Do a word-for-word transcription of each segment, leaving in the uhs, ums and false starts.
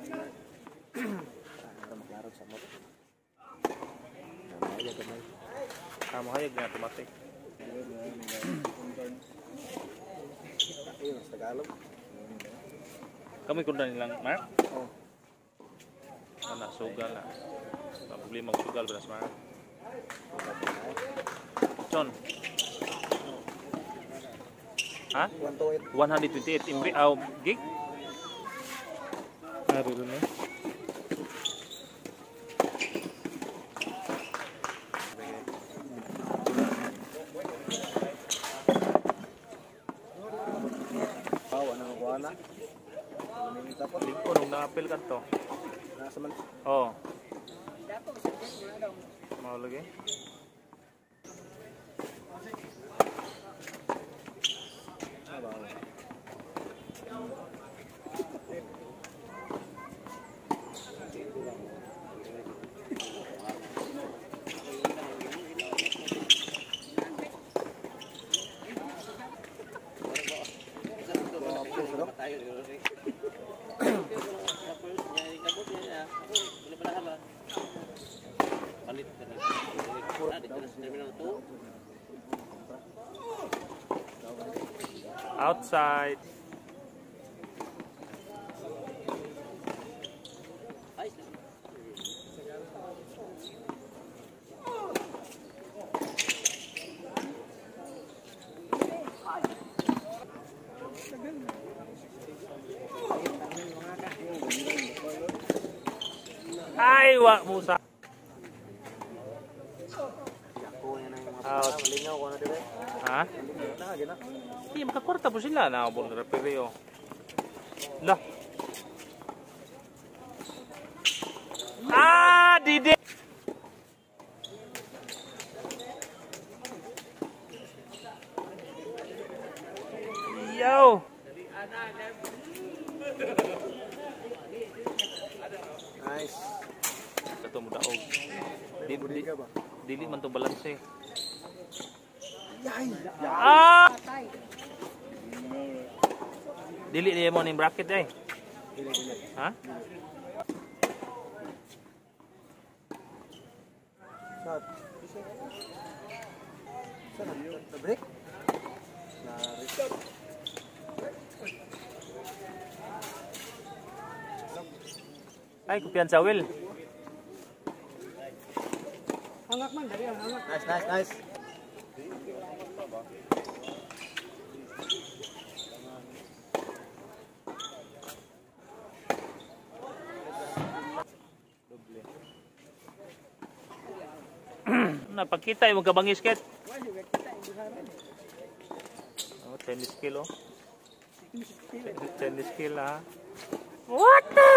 Maklaro sa motor. Namaya gamay. Kamu hayag na automatic. Ayun, sa Tagalog. Kami kung nilang Mark? Oo. Oh. Ano, sugal na. Problema mag sugal beras Mark. John. Ha? one twenty-eight M B oh, gig? Hari rin eh. Oh, anong kuha na? Lingko nung na-apel ka to. Nasa man? Oo. Mau lagi? Outside. Ay, wak Musa. Out. Ha? Iya, makakorta po sila na abon referee oh. Lah. Ah, dide. Yo. Nice. Ito mo daog. Di, di, dili man to balance. Ah! Dili dia mo ning bracket eh. Dili dili. Ha? Shot. Sana the break. Na reset. Ay, kupian sa Will. Hangak man dari hangak. Nice, nice, nice. Napakita yung magkabangis ket. Oh, tennis skill oh. Tennis skill ah. What the?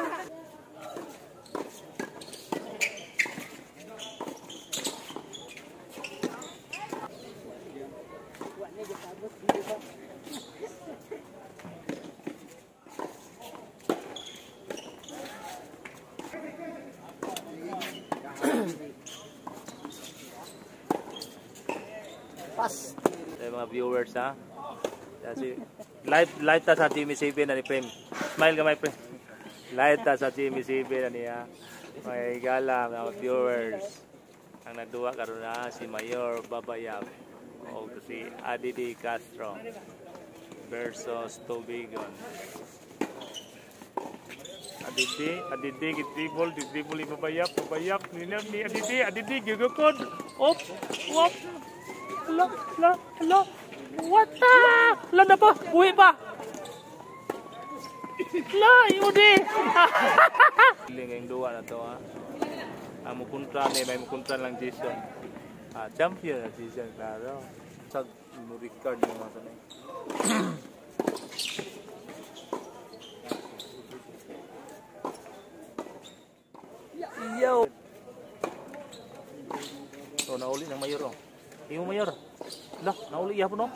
Pas. Sa mga viewers ha. Kasi live live ta sa Jimmy Seven na ni Prem. Smile ka may Prem. Live ta sa Jimmy Seven na niya. May gala mga viewers. Ang nagduwa karon na si Mayor Babayab o si Adidi Castro versus Tubigon. Adidi, Adidi gitibol, gitibol ni Babayab, Babayab ni ni Adidi, Adidi gigukod. Op, op. Hello, hello, hello. What the? Lan apa? Uwi pa. La, yudi. Piling yang dua na to ha. Ah, mukuntra ni may mukuntra lang Jason. Ah, champion na Jason klaro. Sa mo record mo sa ni. Yo. Oh, nauli ng mayor oh. Iyo mayor. Lah, nauli ya po no.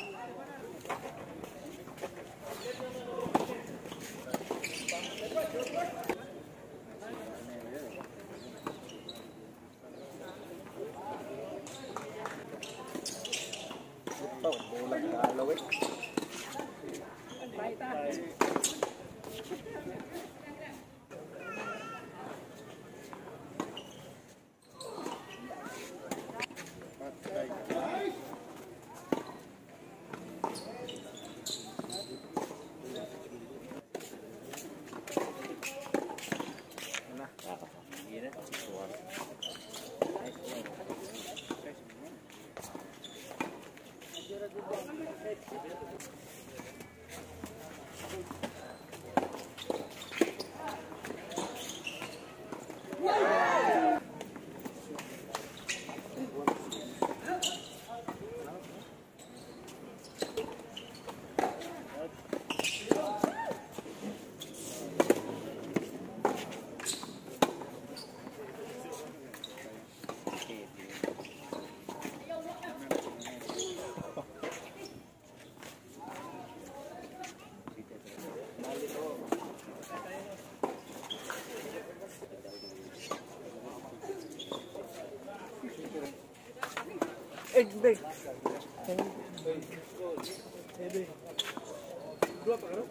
Egg bag. Dua apa kan?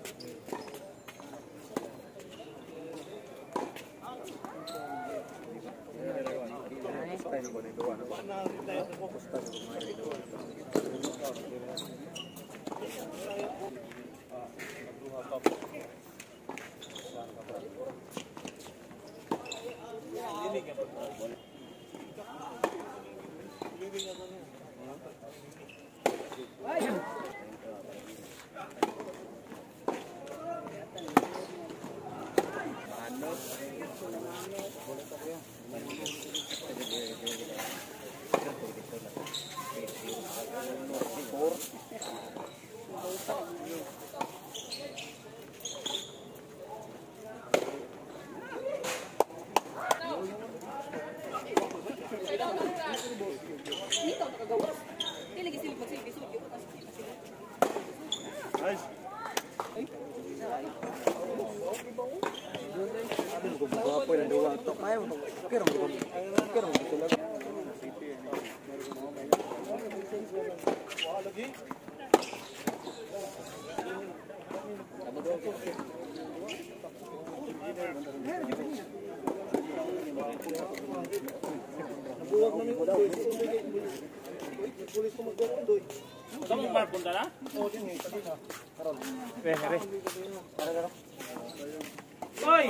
Kamu mar punta na? Oh, ini tadi na. Karon. Be, be. Karo-karo. Oi.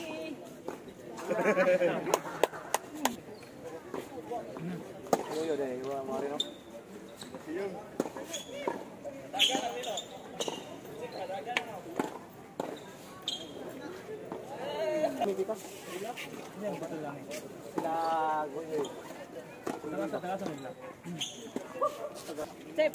Yo yo deh, gua mari no. Ini kita. Ini yang betul lang. Sila gue. Tengah tengah sana nila. Cep.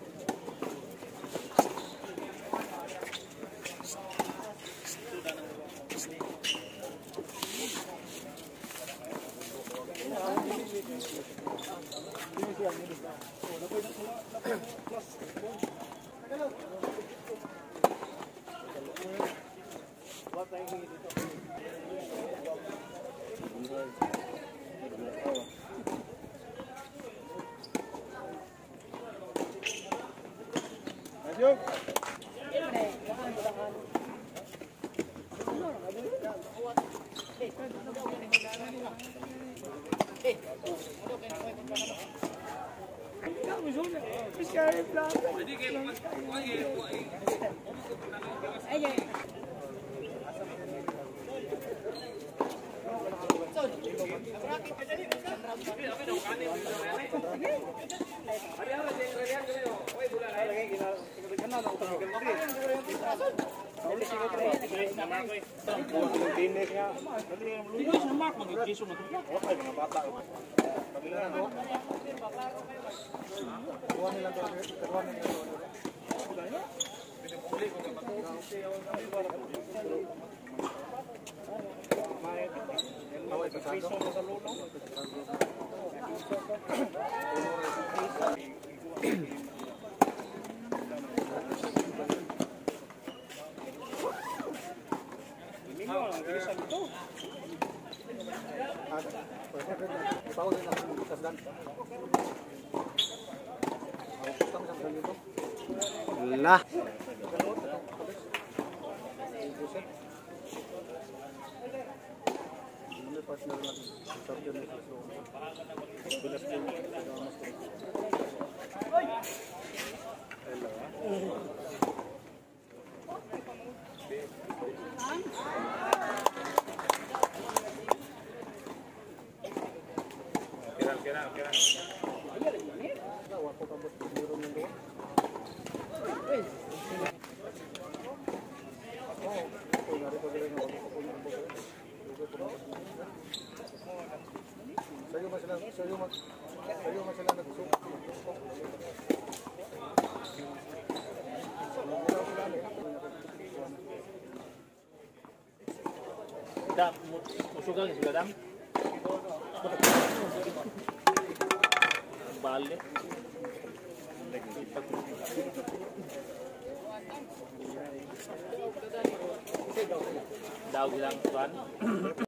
Yuk. Lah. Kira-kira, kira. Sayo mas sila, sayo mas, sayo mas sila nagsuko. Dam, musugal ni sila dam. Balik. Daw silang tuan.